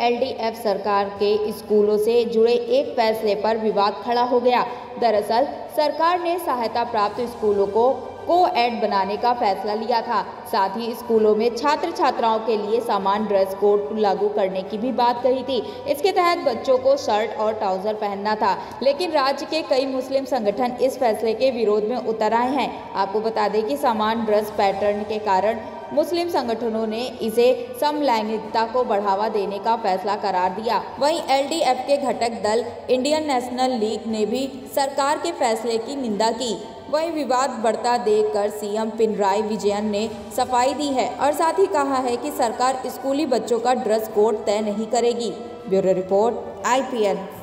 LDF सरकार के स्कूलों से जुड़े एक फैसले पर विवाद खड़ा हो गया। दरअसल सरकार ने सहायता प्राप्त स्कूलों को को-एड बनाने का फैसला लिया था। साथ ही स्कूलों में छात्र छात्राओं के लिए समान ड्रेस कोड लागू करने की भी बात कही थी। इसके तहत बच्चों को शर्ट और ट्राउजर पहनना था, लेकिन राज्य के कई मुस्लिम संगठन इस फैसले के विरोध में उतर आए हैं। आपको बता दें कि समान ड्रेस पैटर्न के कारण मुस्लिम संगठनों ने इसे समलैंगिकता को बढ़ावा देने का फैसला करार दिया। वहीं एलडीएफ के घटक दल इंडियन नेशनल लीग ने भी सरकार के फैसले की निंदा की। वहीं विवाद बढ़ता देखकर सीएम पिनराई विजयन ने सफाई दी है और साथ ही कहा है कि सरकार स्कूली बच्चों का ड्रेस कोड तय नहीं करेगी। Bureau report IPN।